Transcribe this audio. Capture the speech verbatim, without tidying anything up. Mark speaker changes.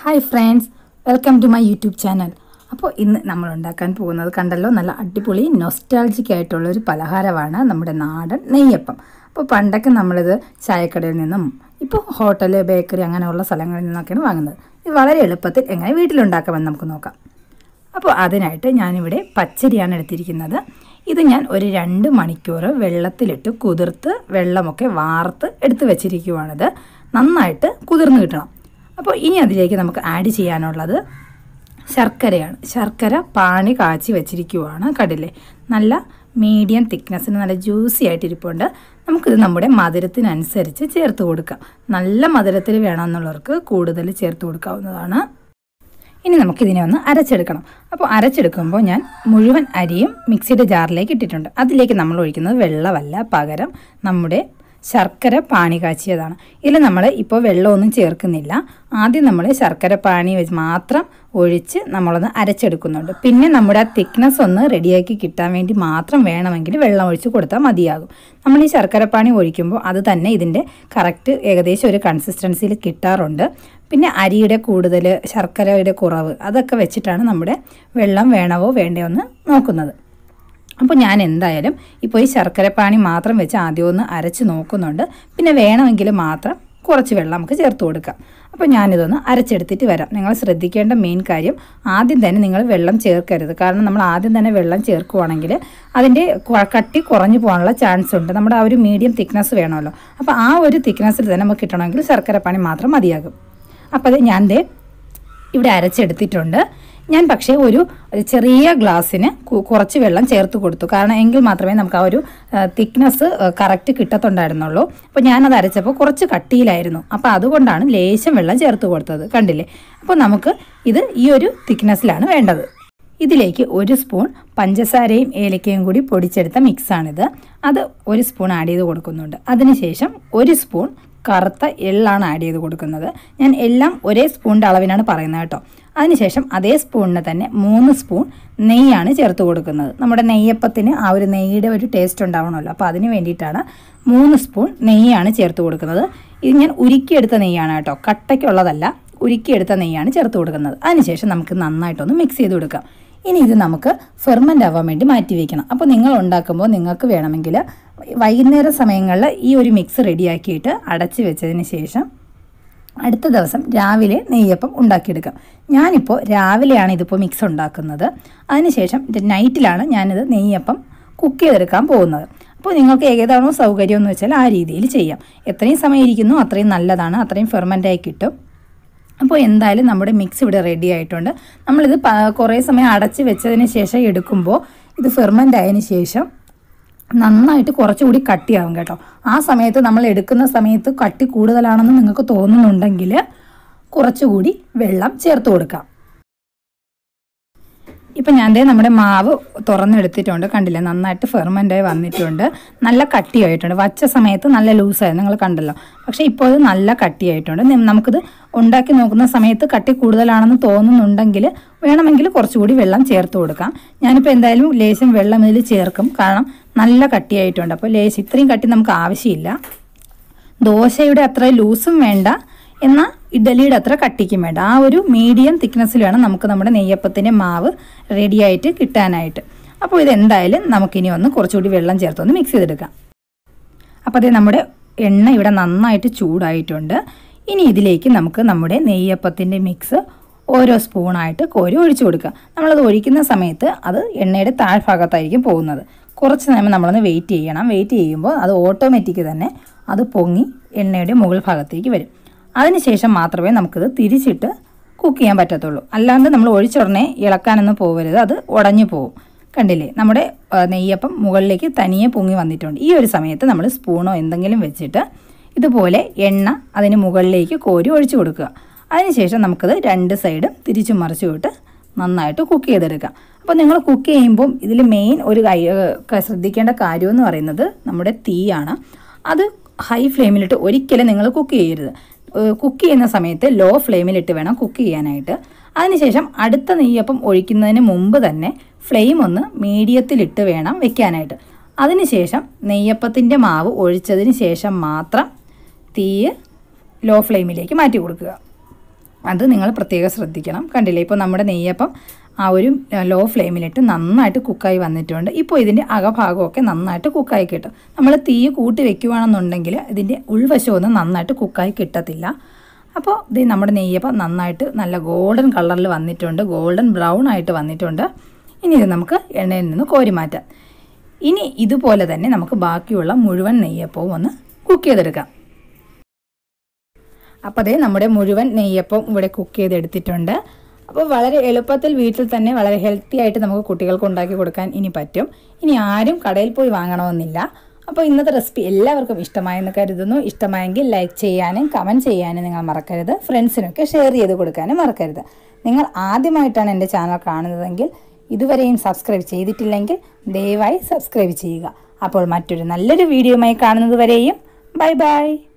Speaker 1: Hi friends, welcome to my YouTube channel. അപ്പോൾ ഇന്ന് നമ്മൾ ഉണ്ടാക്കാൻ പോകുന്നത് കണ്ടല്ലോ നല്ല അടിപൊളി നൊസ്റ്റാൾജിക് ആയിട്ടുള്ള ഒരു പലഹാരമാണ് നമ്മുടെ നാടൻ നെയ്യപ്പം. അപ്പോൾ പണ്ടൊക്കെ നമ്മളിത് ചായക്കടയിൽ നിന്നും ഇപ്പോൾ ഹോട്ടൽ ബേക്കറി അങ്ങനെയുള്ള സ്ഥലങ്ങളിൽ നിന്നൊക്കെയാണ് വാങ്ങുന്നത്. ഇത് വളരെ എളുപ്പത്തിൽ എങ്ങനെ വീട്ടിലുണ്ടാക്കാമെന്ന് നമുക്ക് നോക്കാം. അപ്പോൾ അതിനായിട്ട് ഞാനിവിടെ പച്ചരിയാണ് എടുത്തിരിക്കുന്നത്. ഇത് ഞാൻ ഒരു രണ്ട് മണിക്കൂർ വെള്ളത്തിലിട്ട് കുതിർത്ത് വെള്ളമൊക്കെ വാർത്ത് എടുത്ത് വെച്ചിരിക്കുവാണിത്. നന്നായിട്ട് കുതിർന്ന് കിട്ടണം. അപ്പോൾ ഇനി അതിലേക്ക് നമുക്ക് ആഡ് ചെയ്യാനുള്ളത് ശർക്കരയാണ്. ശർക്കര പാനി കാച്ചി വെച്ചിരിക്കുവാണ്. കണ്ടില്ലേ, നല്ല മീഡിയം തിക്നെസ്സിന് നല്ല ജ്യൂസി ആയിട്ടിരിപ്പുണ്ട്. നമുക്കിത് നമ്മുടെ മധുരത്തിനനുസരിച്ച് ചേർത്ത് കൊടുക്കാം. നല്ല മധുരത്തിൽ വേണമെന്നുള്ളവർക്ക് കൂടുതൽ ചേർത്ത് കൊടുക്കാവുന്നതാണ്. ഇനി നമുക്കിതിനെ ഒന്ന് അരച്ചെടുക്കണം. അപ്പോൾ അരച്ചെടുക്കുമ്പോൾ ഞാൻ മുഴുവൻ അരിയും മിക്സിയുടെ ജാറിലേക്ക് ഇട്ടിട്ടുണ്ട്. അതിലേക്ക് നമ്മൾ ഒഴിക്കുന്നത് വെള്ളമല്ല, പകരം നമ്മുടെ ശർക്കര പാനി കാച്ചിയതാണ്. ഇതിൽ നമ്മൾ ഇപ്പോൾ വെള്ളമൊന്നും ചേർക്കുന്നില്ല. ആദ്യം നമ്മൾ ശർക്കര പാനി വെച്ച് മാത്രം ഒഴിച്ച് നമ്മളൊന്ന് അരച്ചെടുക്കുന്നുണ്ട്. പിന്നെ നമ്മുടെ ആ തിക്നെസ് ഒന്ന് റെഡിയാക്കി കിട്ടാൻ വേണ്ടി മാത്രം വേണമെങ്കിൽ വെള്ളം ഒഴിച്ച് കൊടുത്താൽ മതിയാകും. നമ്മൾ ഈ ശർക്കര പാനി ഒഴിക്കുമ്പോൾ അത് തന്നെ ഇതിൻ്റെ കറക്റ്റ് ഏകദേശം ഒരു കൺസിസ്റ്റൻസിയിൽ കിട്ടാറുണ്ട്. പിന്നെ അരിയുടെ കൂടുതൽ ശർക്കരയുടെ കുറവ് അതൊക്കെ വെച്ചിട്ടാണ് നമ്മുടെ വെള്ളം വേണമോ വേണ്ടയോ എന്ന് നോക്കുന്നത്. അപ്പോൾ ഞാൻ എന്തായാലും ഇപ്പോൾ ഈ ശർക്കരപ്പാനി മാത്രം വെച്ച് ആദ്യം ഒന്ന് അരച്ച് നോക്കുന്നുണ്ട്. പിന്നെ വേണമെങ്കിൽ മാത്രം കുറച്ച് വെള്ളം നമുക്ക് ചേർത്ത് കൊടുക്കാം. അപ്പോൾ ഞാനിതൊന്ന് അരച്ചെടുത്തിട്ട് വരാം. നിങ്ങൾ ശ്രദ്ധിക്കേണ്ട മെയിൻ കാര്യം, ആദ്യം തന്നെ നിങ്ങൾ വെള്ളം ചേർക്കരുത്. കാരണം നമ്മൾ ആദ്യം തന്നെ വെള്ളം ചേർക്കുവാണെങ്കിൽ അതിൻ്റെ കട്ടി കുറഞ്ഞു പോകാനുള്ള ചാൻസ് ഉണ്ട്. നമ്മുടെ ആ ഒരു മീഡിയം തിക്നെസ് വേണമല്ലോ. അപ്പോൾ ആ ഒരു തിക്നെസ്സിൽ തന്നെ നമുക്ക് കിട്ടണമെങ്കിൽ ശർക്കരപ്പാനി മാത്രം മതിയാകും. അപ്പോൾ അത് ഞാൻ ദേ ഇവിടെ അരച്ചെടുത്തിട്ടുണ്ട്. ഞാൻ പക്ഷേ ഒരു ചെറിയ ഗ്ലാസ്സിന് കുറച്ച് വെള്ളം ചേർത്ത് കൊടുത്തു. കാരണം എങ്കിൽ മാത്രമേ നമുക്ക് ആ ഒരു തിക്നെസ് കറക്റ്റ് കിട്ടത്തുണ്ടായിരുന്നുള്ളൂ. അപ്പോൾ ഞാനത് അരച്ചപ്പോൾ കുറച്ച് കട്ടിയിലായിരുന്നു. അപ്പോൾ അതുകൊണ്ടാണ് ലേശം വെള്ളം ചേർത്ത് കൊടുത്തത്. കണ്ടില്ലേ? അപ്പോൾ നമുക്ക് ഇത് ഈ ഒരു തിക്നെസ്സിലാണ് വേണ്ടത്. ഇതിലേക്ക് ഒരു സ്പൂൺ പഞ്ചസാരയും ഏലക്കയും കൂടി പൊടിച്ചെടുത്ത മിക്സാണിത്. അത് ഒരു സ്പൂൺ ആഡ് ചെയ്ത് കൊടുക്കുന്നുണ്ട്. അതിനുശേഷം ഒരു സ്പൂൺ കറുത്ത എള്ളാണ് ആഡ് ചെയ്ത് കൊടുക്കുന്നത്. ഞാൻ എല്ലാം ഒരേ സ്പൂണിൻ്റെ അളവിനാണ് പറയുന്നത് കേട്ടോ. അതിനുശേഷം അതേ സ്പൂണിന് തന്നെ മൂന്ന് സ്പൂൺ നെയ്യാണ് ചേർത്ത് കൊടുക്കുന്നത്. നമ്മുടെ നെയ്യപ്പത്തിന് ആ ഒരു നെയ്യുടെ ഒരു ടേസ്റ്റ് ഉണ്ടാവണമല്ലോ. അപ്പോൾ അതിന് വേണ്ടിയിട്ടാണ് മൂന്ന് സ്പൂൺ നെയ്യാണ് ചേർത്ത് കൊടുക്കുന്നത്. ഇത് ഞാൻ ഉരുക്കിയെടുത്ത നെയ്യാണ് കേട്ടോ, കട്ടയ്ക്കുള്ളതല്ല, ഉരുക്കിയെടുത്ത നെയ്യാണ് ചേർത്ത് കൊടുക്കുന്നത്. അതിനുശേഷം നമുക്ക് നന്നായിട്ടൊന്ന് മിക്സ് ചെയ്ത് കൊടുക്കാം. ഇനി ഇത് നമുക്ക് ഫെർമെൻ്റ് ആവാൻ വേണ്ടി മാറ്റി വയ്ക്കണം. അപ്പോൾ നിങ്ങൾ ഉണ്ടാക്കുമ്പോൾ നിങ്ങൾക്ക് വേണമെങ്കിൽ വൈകുന്നേര സമയങ്ങളിൽ ഈ ഒരു മിക്സ് റെഡിയാക്കിയിട്ട് അടച്ച് വെച്ചതിന് ശേഷം അടുത്ത ദിവസം രാവിലെ നെയ്യപ്പം ഉണ്ടാക്കിയെടുക്കാം. ഞാനിപ്പോൾ രാവിലെയാണ് ഇതിപ്പോൾ മിക്സ് ഉണ്ടാക്കുന്നത്. അതിനുശേഷം നൈറ്റിലാണ് ഞാനിത് നെയ്യപ്പം കുക്ക് ചെയ്തെടുക്കാൻ പോകുന്നത്. അപ്പോൾ നിങ്ങൾക്ക് ഏതാണോ സൗകര്യം എന്ന് വെച്ചാൽ ആ രീതിയിൽ ചെയ്യാം. എത്രയും സമയം ഇരിക്കുന്നു അത്രയും നല്ലതാണ്, അത്രയും ഫെർമെൻ്റായി കിട്ടും. അപ്പോൾ എന്തായാലും നമ്മുടെ മിക്സ് ഇവിടെ റെഡി ആയിട്ടുണ്ട്. നമ്മളിത് കുറേ സമയം അടച്ച് വെച്ചതിന് ശേഷം എടുക്കുമ്പോൾ ഇത് ഫെർമെൻ്റ് ആയതിന് ശേഷം നന്നായിട്ട് കുറച്ചുകൂടി കട്ടിയാവും കേട്ടോ. ആ സമയത്ത് നമ്മൾ എടുക്കുന്ന സമയത്ത് കട്ടി കൂടുതലാണെന്ന് നിങ്ങൾക്ക് തോന്നുന്നുണ്ടെങ്കിൽ കുറച്ചുകൂടി വെള്ളം ചേർത്ത് കൊടുക്കാം. ഇപ്പം ഞാൻ ദേ നമ്മുടെ മാവ് തുറന്നെടുത്തിട്ടുണ്ട്. കണ്ടില്ലേ, നന്നായിട്ട് ഫെർമെൻ്റായി വന്നിട്ടുണ്ട്. നല്ല കട്ടിയായിട്ടുണ്ട്. വച്ച സമയത്ത് നല്ല ലൂസായി നിങ്ങൾ കണ്ടല്ലോ. പക്ഷേ ഇപ്പോൾ ഇത് നല്ല കട്ടിയായിട്ടുണ്ട്. നമുക്കിത് ഉണ്ടാക്കി നോക്കുന്ന സമയത്ത് കട്ടി കൂടുതലാണെന്ന് തോന്നുന്നുണ്ടെങ്കിൽ വേണമെങ്കിൽ കുറച്ചുകൂടി വെള്ളം ചേർത്ത് കൊടുക്കാം. ഞാനിപ്പോൾ എന്തായാലും ലേശം വെള്ളം ഇതിൽ ചേർക്കും. കാരണം നല്ല കട്ടിയായിട്ടുണ്ട്. അപ്പോൾ ലേശം ഇത്രയും കട്ടി നമുക്ക് ആവശ്യമില്ല. ദോശയുടെ അത്ര ലൂസും വേണ്ട, എന്നാൽ ഇഡലിയുടെ അത്ര കട്ടിക്കും വേണ്ട. ആ ഒരു മീഡിയം തിക്നെസ്സിൽ വേണം നമുക്ക് നമ്മുടെ നെയ്യപ്പത്തിൻ്റെ മാവ് റെഡിയായിട്ട് കിട്ടാനായിട്ട്. അപ്പോൾ ഇതെന്തായാലും നമുക്കിനി ഒന്ന് കുറച്ചുകൂടി വെള്ളം ചേർത്തൊന്ന് മിക്സ് ചെയ്തെടുക്കാം. അപ്പോൾ അതേ നമ്മുടെ എണ്ണ ഇവിടെ നന്നായിട്ട് ചൂടായിട്ടുണ്ട്. ഇനി ഇതിലേക്ക് നമുക്ക് നമ്മുടെ നെയ്യപ്പത്തിൻ്റെ മിക്സ് ഓരോ സ്പൂണായിട്ട് കോരി ഒഴിച്ചു കൊടുക്കുക. നമ്മളത് ഒഴിക്കുന്ന സമയത്ത് അത് എണ്ണയുടെ താഴ്ഭാഗത്തായിരിക്കും പോകുന്നത്. കുറച്ച് നേരം നമ്മളൊന്ന് വെയിറ്റ് ചെയ്യണം. വെയിറ്റ് ചെയ്യുമ്പോൾ അത് ഓട്ടോമാറ്റിക് തന്നെ അത് പൊങ്ങി എണ്ണയുടെ മുകൾ ഭാഗത്തേക്ക് വരും. അതിനുശേഷം മാത്രമേ നമുക്കിത് തിരിച്ചിട്ട് കുക്ക് ചെയ്യാൻ പറ്റത്തുള്ളൂ. അല്ലാണ്ട് നമ്മൾ ഒഴിച്ചുടനെ ഇളക്കാനൊന്നും പോകരുത്, അത് ഉടഞ്ഞു പോകും. കണ്ടില്ലേ, നമ്മുടെ നെയ്യപ്പം മുകളിലേക്ക് തനിയെ പൊങ്ങി വന്നിട്ടുണ്ട്. ഈ ഒരു സമയത്ത് നമ്മൾ സ്പൂണോ എന്തെങ്കിലും വെച്ചിട്ട് ഇതുപോലെ എണ്ണ അതിന് മുകളിലേക്ക് കോരി ഒഴിച്ചു കൊടുക്കുക. അതിനുശേഷം നമുക്കത് രണ്ട് സൈഡും തിരിച്ചു മറിച്ചു വിട്ട് നന്നായിട്ട് കുക്ക് ചെയ്തെടുക്കാം. അപ്പോൾ നിങ്ങൾ കുക്ക് ചെയ്യുമ്പം ഇതിൽ മെയിൻ ഒരു ശ്രദ്ധിക്കേണ്ട കാര്യമെന്ന് പറയുന്നത് നമ്മുടെ തീയാണ്. അത് ഹൈ ഫ്ലെയിമിലിട്ട് ഒരിക്കലും നിങ്ങൾ കുക്ക് ചെയ്യരുത്. കുക്ക് ചെയ്യുന്ന സമയത്ത് ലോ ഫ്ലെയിമിലിട്ട് വേണം കുക്ക് ചെയ്യാനായിട്ട്. അതിനുശേഷം അടുത്ത നെയ്യപ്പം ഒഴിക്കുന്നതിന് മുമ്പ് തന്നെ ഫ്ലെയിം ഒന്ന് മീഡിയത്തിലിട്ട് വേണം വെക്കാനായിട്ട്. അതിനുശേഷം നെയ്യപ്പത്തിൻ്റെ മാവ് ഒഴിച്ചതിന് ശേഷം മാത്രം തീ ലോ ഫ്ലെയിമിലേക്ക് മാറ്റി കൊടുക്കുക. അത് നിങ്ങൾ പ്രത്യേകം ശ്രദ്ധിക്കണം. കണ്ടില്ലേ, ഇപ്പോൾ നമ്മുടെ നെയ്യപ്പം ആ ഒരു ലോ ഫ്ലെയിമിലിട്ട് നന്നായിട്ട് കുക്കായി വന്നിട്ടുണ്ട്. ഇപ്പോൾ ഇതിൻ്റെ അകഭാഗമൊക്കെ നന്നായിട്ട് കുക്കായി കിട്ടും. നമ്മൾ തീ കൂട്ടി വെക്കുകയാണെന്നുണ്ടെങ്കിൽ ഇതിൻ്റെ ഉൾവശമൊന്നും നന്നായിട്ട് കുക്കായി കിട്ടത്തില്ല. അപ്പോൾ ഇത് നമ്മുടെ നെയ്യപ്പം നന്നായിട്ട് നല്ല ഗോൾഡൻ കളറിൽ വന്നിട്ടുണ്ട്, ഗോൾഡൻ ബ്രൗൺ ആയിട്ട് വന്നിട്ടുണ്ട്. ഇനി ഇത് നമുക്ക് എണ്ണയിൽ നിന്ന് കോരി മാറ്റാം. ഇനി ഇതുപോലെ തന്നെ നമുക്ക് ബാക്കിയുള്ള മുഴുവൻ നെയ്യപ്പവും ഒന്ന് കുക്ക് ചെയ്തെടുക്കാം. അപ്പോൾ അതേ നമ്മുടെ മുഴുവൻ നെയ്യപ്പം ഇവിടെ കുക്ക് ചെയ്തെടുത്തിട്ടുണ്ട്. അപ്പോൾ വളരെ എളുപ്പത്തിൽ വീട്ടിൽ തന്നെ വളരെ ഹെൽത്തി ആയിട്ട് നമുക്ക് കുട്ടികൾക്ക് ഉണ്ടാക്കി കൊടുക്കാൻ ഇനി പറ്റും. ഇനി ആരും കടയിൽ പോയി വാങ്ങണമെന്നില്ല. അപ്പോൾ ഇന്നത്തെ റെസിപ്പി എല്ലാവർക്കും ഇഷ്ടമായെന്ന് കരുതുന്നു. ഇഷ്ടമായെങ്കിൽ ലൈക്ക് ചെയ്യാനും കമൻറ്റ് ചെയ്യാനും നിങ്ങൾ മറക്കരുത്. ഫ്രണ്ട്സിനൊക്കെ ഷെയർ ചെയ്ത് കൊടുക്കാനും മറക്കരുത്. നിങ്ങൾ ആദ്യമായിട്ടാണ് എൻ്റെ ചാനൽ കാണുന്നതെങ്കിൽ ഇതുവരെയും സബ്സ്ക്രൈബ് ചെയ്തിട്ടില്ലെങ്കിൽ ദയവായി സബ്സ്ക്രൈബ് ചെയ്യുക. അപ്പോൾ മറ്റൊരു നല്ലൊരു വീഡിയോയുമായി കാണുന്നത് വരെയും ബൈ ബൈ.